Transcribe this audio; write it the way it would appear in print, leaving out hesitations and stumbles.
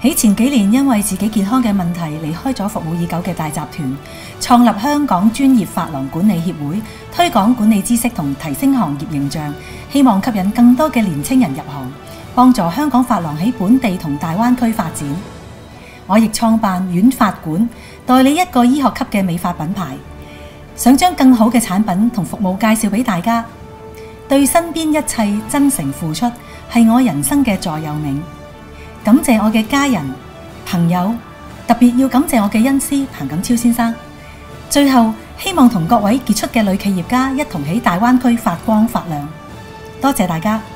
喺前幾年因為自己健康嘅問題離開咗服務已久嘅大集團，創立香港專業髮廊管理協會，推廣管理知識同提升行業形象，希望吸引更多嘅年青人入行，幫助香港髮廊喺本地同大灣區發展。我亦創辦軟髮館，代理一個醫學級嘅美髮品牌，想將更好嘅產品同服務介紹俾大家。對身邊一切真誠付出，係我人生嘅座右銘。感謝我嘅家人、朋友，特別要感謝我嘅恩師彭錦超先生。最後，希望同各位傑出嘅女企業家一同喺大灣區發光發亮。多謝大家。